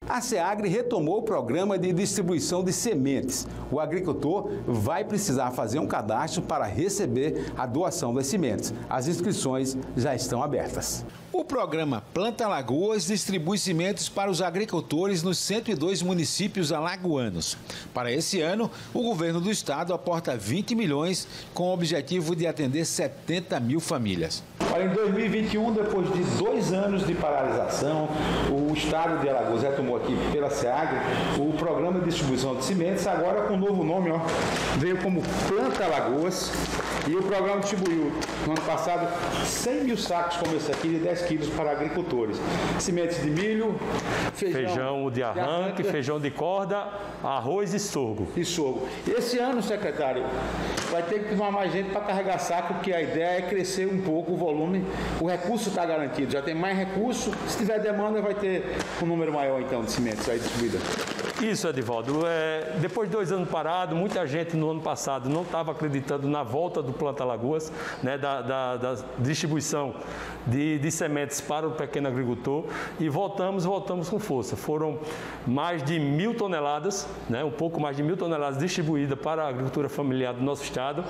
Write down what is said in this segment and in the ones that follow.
A SEAGRE retomou o programa de distribuição de sementes. O agricultor vai precisar fazer um cadastro para receber a doação das sementes. As inscrições já estão abertas. O programa Planta Alagoas distribui sementes para os agricultores nos 102 municípios alagoanos. Para esse ano, o governo do estado aporta 20 milhões com o objetivo de atender 70 mil famílias. Em 2021, depois de 2 anos de paralisação, o estado de Alagoas retomou aqui pela SEAGRE o programa de distribuição de sementes, agora com um novo nome, veio como Planta Alagoas, e o programa distribuiu no ano passado 100 mil sacos como esse aqui de 10 quilos para agricultores. Sementes de milho, feijão de arranque, feijão de corda, arroz e sorgo. Esse ano, secretário, vai ter que tomar mais gente para carregar saco, porque a ideia é crescer um pouco o volume. O recurso está garantido, já tem mais recurso. Se tiver demanda, vai ter um número maior então de sementes aí distribuída. Isso, Edivaldo. Depois de 2 anos parado, muita gente no ano passado não estava acreditando na volta do Planta Alagoas, né, da distribuição de sementes para o pequeno agricultor, e voltamos com força. Foram mais de 1.000 toneladas, né, um pouco mais de 1.000 toneladas distribuídas para a agricultura familiar do nosso estado,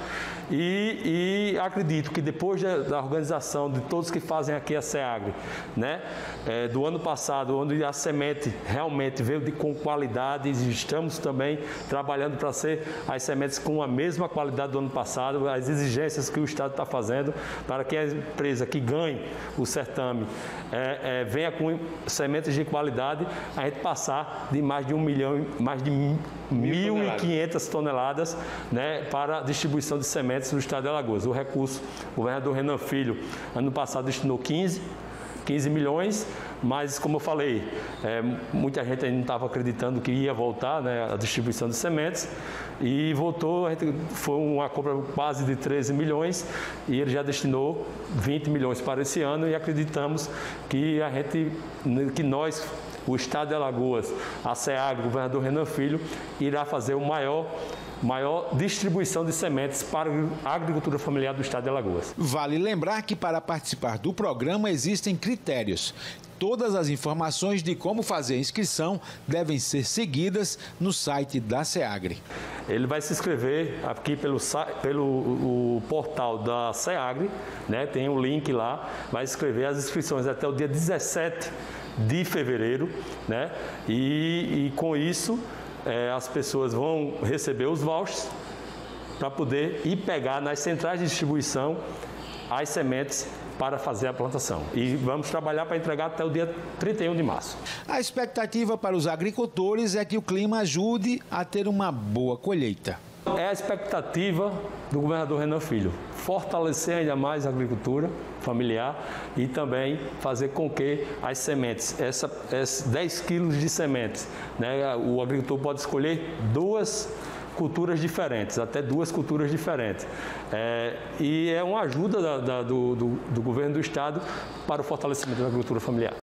e acredito que depois da organização de todos que fazem aqui a SEAGRE, né, do ano passado, onde a semente realmente veio com qualidade, e estamos também trabalhando para ser as sementes com a mesma qualidade do ano passado, as exigências que o estado está fazendo para que a empresa que ganhe o certame venha com sementes de qualidade, a gente passar de mais de 1 milhão, mais de 1.500 toneladas, né, para a distribuição de sementes no estado de Alagoas. O recurso, o governador Renan Filho, ano passado destinou 15 milhões, mas como eu falei, muita gente ainda não estava acreditando que ia voltar, né, a distribuição de sementes, e voltou. Foi uma compra quase de 13 milhões e ele já destinou 20 milhões para esse ano, e acreditamos que nós, o estado de Alagoas, a SEAGRE, o governador Renan Filho, irá fazer o maior distribuição de sementes para a agricultura familiar do estado de Alagoas. Vale lembrar que para participar do programa existem critérios. Todas as informações de como fazer a inscrição devem ser seguidas no site da SEAGRE. Ele vai se inscrever aqui pelo portal da SEAGRE, né? Tem um link lá, vai inscrever as inscrições até o dia 17 de fevereiro, né? E com isso, as pessoas vão receber os vouchers para poder ir pegar nas centrais de distribuição as sementes para fazer a plantação. E vamos trabalhar para entregar até o dia 31 de março. A expectativa para os agricultores é que o clima ajude a ter uma boa colheita. É a expectativa do governador Renan Filho, fortalecer ainda mais a agricultura familiar e também fazer com que as sementes, 10 quilos de sementes, né, o agricultor pode escolher 2 culturas diferentes, até 2 culturas diferentes. E é uma ajuda do governo do estado para o fortalecimento da agricultura familiar.